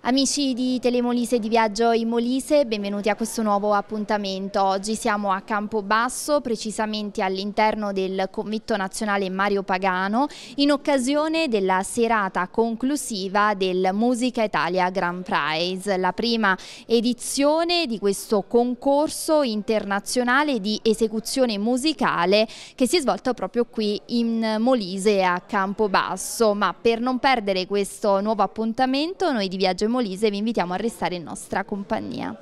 Amici di Telemolise di Viaggio in Molise, benvenuti a questo nuovo appuntamento. Oggi siamo a Campobasso, precisamente all'interno del Convitto Nazionale Mario Pagano, in occasione della serata conclusiva del Musica Italia Grand Prize, la prima edizione di questo concorso internazionale di esecuzione musicale che si è svolto proprio qui in Molise a Campobasso. Ma per non perdere questo nuovo appuntamento, noi di Viaggio in Molise vi invitiamo a restare in nostra compagnia.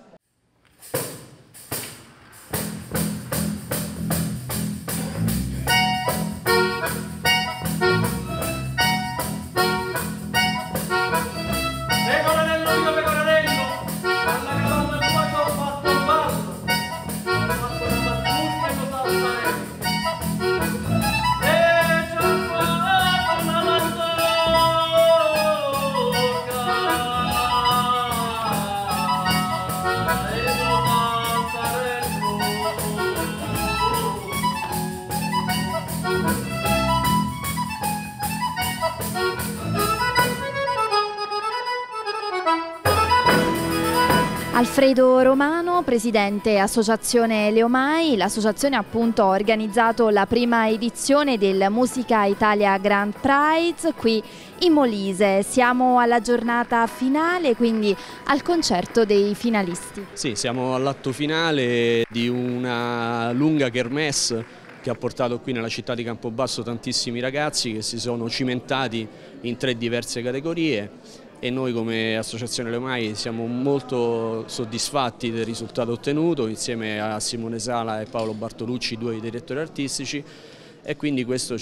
Alfredo Romano, presidente Associazione Leomai. L'associazione appunto ha organizzato la prima edizione del Musica Italia Grand Prize qui in Molise. Siamo alla giornata finale, quindi al concerto dei finalisti. Sì, siamo all'atto finale di una lunga kermesse che ha portato qui nella città di Campobasso tantissimi ragazzi che si sono cimentati in 3 diverse categorie. E noi come Associazione Leomai siamo molto soddisfatti del risultato ottenuto insieme a Simone Sala e Paolo Bartolucci, 2 direttori artistici, e quindi questo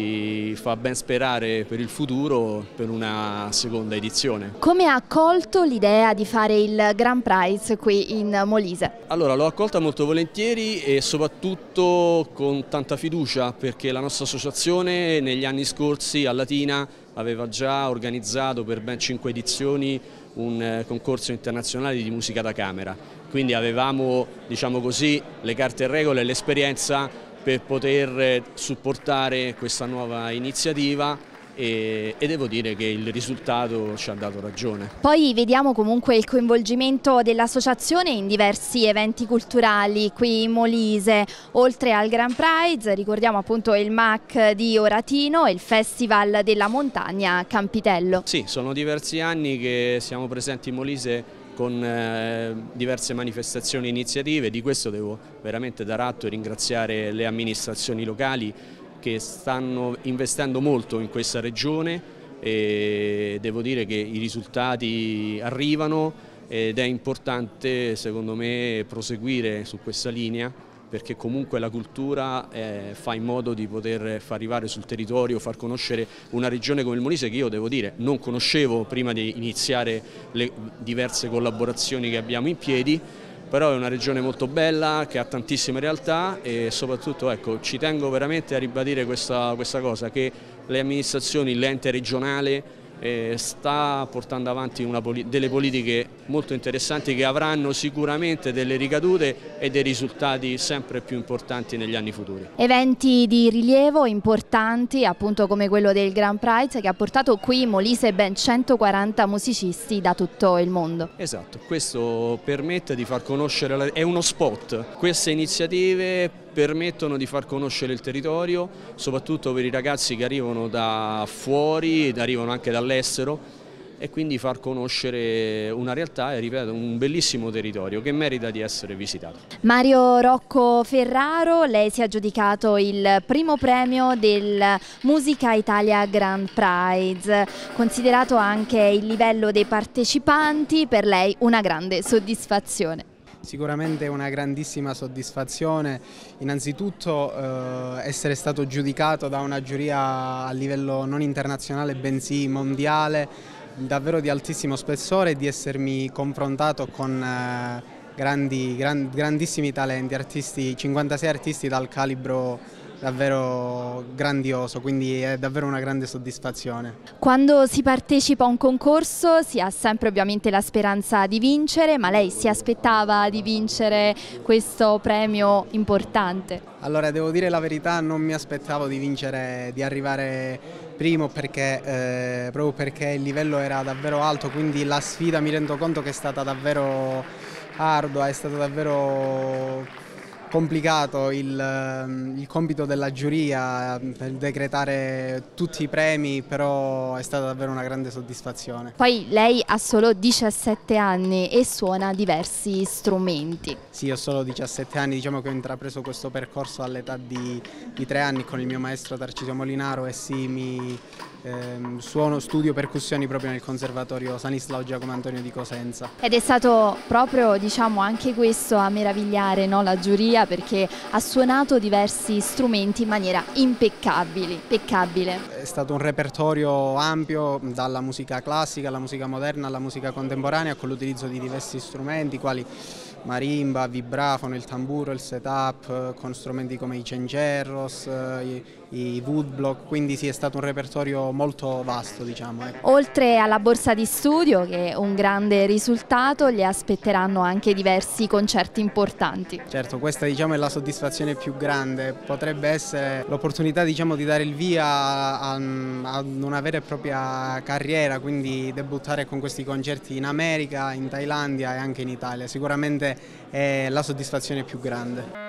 ci fa ben sperare per il futuro per una seconda edizione. Come ha accolto l'idea di fare il Grand Prize qui in Molise? Allora, l'ho accolta molto volentieri e soprattutto con tanta fiducia, perché la nostra associazione negli anni scorsi a Latina aveva già organizzato per ben 5 edizioni un concorso internazionale di musica da camera, quindi avevamo, diciamo così, le carte e regole e l'esperienza per poter supportare questa nuova iniziativa e devo dire che il risultato ci ha dato ragione. Poi vediamo comunque il coinvolgimento dell'associazione in diversi eventi culturali qui in Molise. Oltre al Grand Prize ricordiamo appunto il MAC di Oratino e il Festival della Montagna a Campitello. Sì, sono diversi anni che siamo presenti in Molise con diverse manifestazioni e iniziative. Di questo devo veramente dar atto e ringraziare le amministrazioni locali che stanno investendo molto in questa regione e devo dire che i risultati arrivano ed è importante secondo me proseguire su questa linea, perché comunque la cultura fa in modo di poter far arrivare sul territorio, far conoscere una regione come il Molise che io devo dire non conoscevo prima di iniziare le diverse collaborazioni che abbiamo in piedi, però è una regione molto bella che ha tantissime realtà e soprattutto ecco, ci tengo veramente a ribadire questa cosa, che le amministrazioni, l'ente regionale sta portando avanti delle politiche molto interessanti che avranno sicuramente delle ricadute e dei risultati sempre più importanti negli anni futuri. Eventi di rilievo importanti appunto come quello del Grand Prize che ha portato qui in Molise ben 140 musicisti da tutto il mondo. Esatto, questo permette di far conoscere, è uno spot, queste iniziative permettono di far conoscere il territorio, soprattutto per i ragazzi che arrivano da fuori, arrivano anche dall'estero, e quindi far conoscere una realtà e ripeto un bellissimo territorio che merita di essere visitato. Mario Rocco Ferraro, lei si è aggiudicato il primo premio del Musica Italia Grand Prize, considerato anche il livello dei partecipanti, per lei una grande soddisfazione. Sicuramente una grandissima soddisfazione, innanzitutto essere stato giudicato da una giuria a livello non internazionale bensì mondiale, davvero di altissimo spessore, e di essermi confrontato con grandissimi talenti, 56 artisti dal calibro davvero grandioso, quindi è davvero una grande soddisfazione. Quando si partecipa a un concorso si ha sempre ovviamente la speranza di vincere, ma lei si aspettava di vincere questo premio importante? Allora devo dire la verità, non mi aspettavo di vincere, di arrivare Primo perché, proprio perché il livello era davvero alto, quindi la sfida mi rendo conto che è stata davvero ardua, è stato davvero complicato il compito della giuria per decretare tutti i premi, però è stata davvero una grande soddisfazione. Poi lei ha solo 17 anni e suona diversi strumenti. Sì, ho solo 17 anni, diciamo che ho intrapreso questo percorso all'età di 3 anni con il mio maestro Tarcisio Molinaro e sì, studio percussioni proprio nel Conservatorio Stanislao Giacomo Antonio di Cosenza. Ed è stato proprio, diciamo, anche questo a meravigliare, no, la giuria, perché ha suonato diversi strumenti in maniera impeccabile. È stato un repertorio ampio, dalla musica classica alla musica moderna alla musica contemporanea, con l'utilizzo di diversi strumenti quali marimba, vibrafono, il tamburo, il setup, con strumenti come i cencerros, i woodblock, quindi sì, è stato un repertorio molto vasto, diciamo. Oltre alla borsa di studio, che è un grande risultato, le aspetteranno anche diversi concerti importanti. Certo, questa, diciamo, è la soddisfazione più grande, potrebbe essere l'opportunità, diciamo, di dare il via a una vera e propria carriera, quindi debuttare con questi concerti in America, in Thailandia e anche in Italia, sicuramente è la soddisfazione più grande.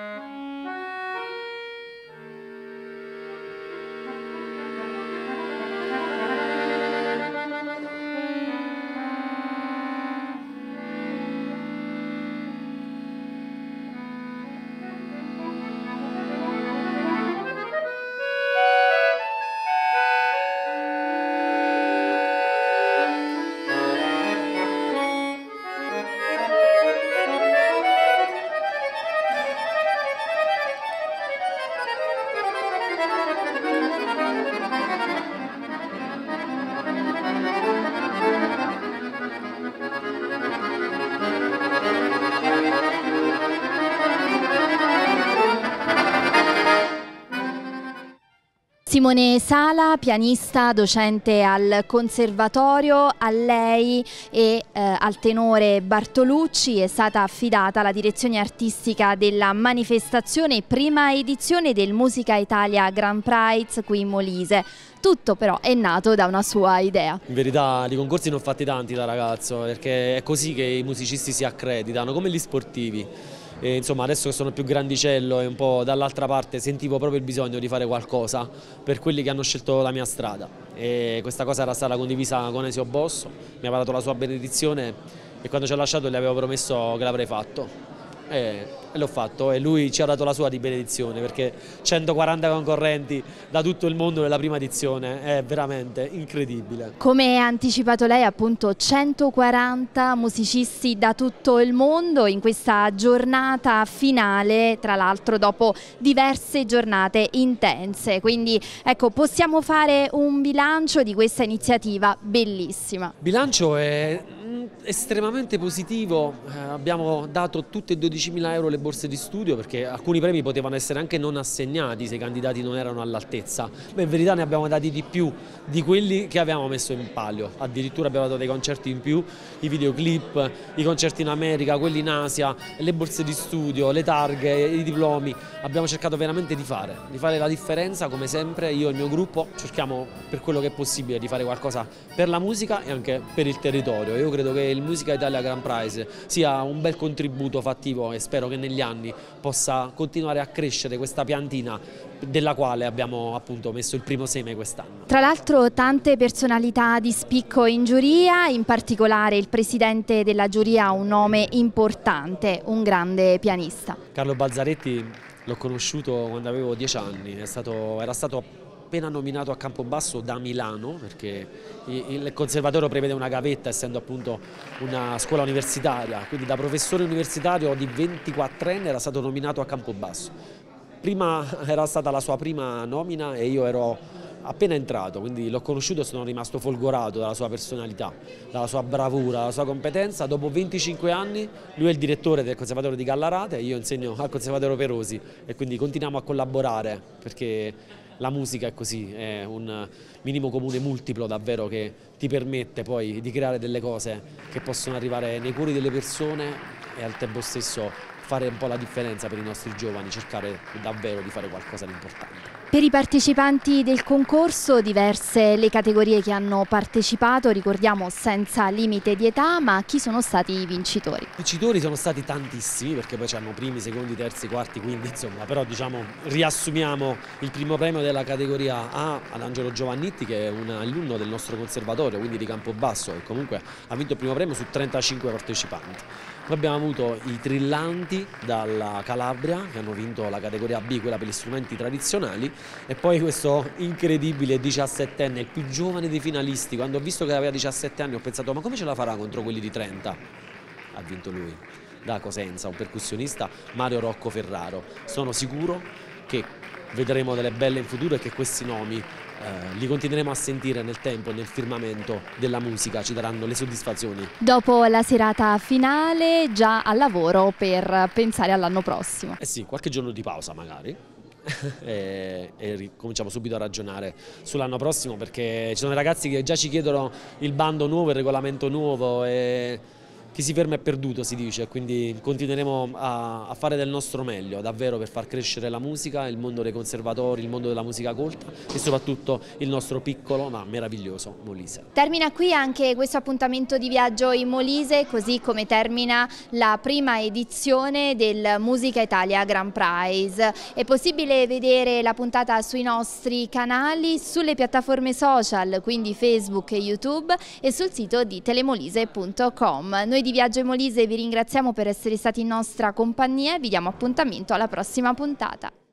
Simone Sala, pianista, docente al Conservatorio, a lei e al tenore Bartolucci è stata affidata la direzione artistica della manifestazione prima edizione del Musica Italia Grand Prize qui in Molise. Tutto però è nato da una sua idea. In verità di concorsi ne ho fatti tanti da ragazzo, perché è così che i musicisti si accreditano, come gli sportivi. E insomma, adesso che sono più grandicello e un po' dall'altra parte sentivo proprio il bisogno di fare qualcosa per quelli che hanno scelto la mia strada, e questa cosa era stata condivisa con Ezio Bosso, mi aveva dato la sua benedizione e quando ci ha lasciato gli avevo promesso che l'avrei fatto e l'ho fatto, e lui ci ha dato la sua di benedizione, perché 140 concorrenti da tutto il mondo nella prima edizione è veramente incredibile. Come ha anticipato lei, appunto 140 musicisti da tutto il mondo in questa giornata finale, tra l'altro dopo diverse giornate intense, quindi ecco, possiamo fare un bilancio di questa iniziativa bellissima. Il bilancio è estremamente positivo, abbiamo dato tutte e 12.000 euro le borse di studio, perché alcuni premi potevano essere anche non assegnati se i candidati non erano all'altezza, ma in verità ne abbiamo dati di più di quelli che avevamo messo in palio, addirittura abbiamo dato dei concerti in più, i videoclip, i concerti in America, quelli in Asia, le borse di studio, le targhe, i diplomi, abbiamo cercato veramente di fare la differenza, come sempre io e il mio gruppo cerchiamo per quello che è possibile di fare qualcosa per la musica e anche per il territorio. Io credo che il Musica Italia Grand Prize sia un bel contributo fattivo e spero che negli anni possa continuare a crescere questa piantina della quale abbiamo appunto messo il primo seme quest'anno. Tra l'altro tante personalità di spicco in giuria, in particolare il presidente della giuria ha un nome importante, un grande pianista. Carlo Balzaretti l'ho conosciuto quando avevo 10 anni, era stato appena nominato a Campobasso da Milano, perché il conservatorio prevede una gavetta essendo appunto una scuola universitaria, quindi da professore universitario di 24enne era stato nominato a Campobasso. Prima era stata la sua prima nomina e io ero appena entrato, quindi l'ho conosciuto e sono rimasto folgorato dalla sua personalità, dalla sua bravura, dalla sua competenza. Dopo 25 anni lui è il direttore del Conservatorio di Gallarate, io insegno al Conservatorio Perosi e quindi continuiamo a collaborare, perché la musica è così, è un minimo comune multiplo davvero che ti permette poi di creare delle cose che possono arrivare nei cuori delle persone e al tempo stesso fare un po' la differenza per i nostri giovani, cercare davvero di fare qualcosa di importante. Per i partecipanti del concorso, diverse le categorie che hanno partecipato, ricordiamo senza limite di età, ma chi sono stati i vincitori? I vincitori sono stati tantissimi, perché poi c'hanno primi, secondi, terzi, quarti, quindi insomma, però diciamo riassumiamo il primo premio della categoria A ad Angelo Giovannitti, che è un alunno del nostro conservatorio, quindi di Campobasso, e comunque ha vinto il primo premio su 35 partecipanti. Poi abbiamo avuto i Trillanti dalla Calabria, che hanno vinto la categoria B, quella per gli strumenti tradizionali, e poi questo incredibile 17enne, il più giovane dei finalisti. Quando ho visto che aveva 17 anni ho pensato: ma come ce la farà contro quelli di 30? Ha vinto lui, da Cosenza, un percussionista, Mario Rocco Ferraro. Sono sicuro che vedremo delle belle in futuro e che questi nomi li continueremo a sentire nel tempo, nel firmamento della musica, ci daranno le soddisfazioni. Dopo la serata finale, già al lavoro per pensare all'anno prossimo. Eh sì, qualche giorno di pausa magari. E cominciamo subito a ragionare sull'anno prossimo, perché ci sono i ragazzi che già ci chiedono il bando nuovo, il regolamento nuovo, e chi si ferma è perduto, si dice, quindi continueremo a fare del nostro meglio davvero per far crescere la musica, il mondo dei conservatori, il mondo della musica colta e soprattutto il nostro piccolo ma meraviglioso Molise. Termina qui anche questo appuntamento di viaggio in Molise, così come termina la prima edizione del Musica Italia Grand Prize. È possibile vedere la puntata sui nostri canali, sulle piattaforme social, quindi Facebook e YouTube, e sul sito di telemolise.com. Noi di Viaggio in Molise vi ringraziamo per essere stati in nostra compagnia e vi diamo appuntamento alla prossima puntata.